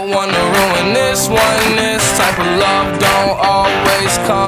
don't wanna ruin this one. This type of love don't always come.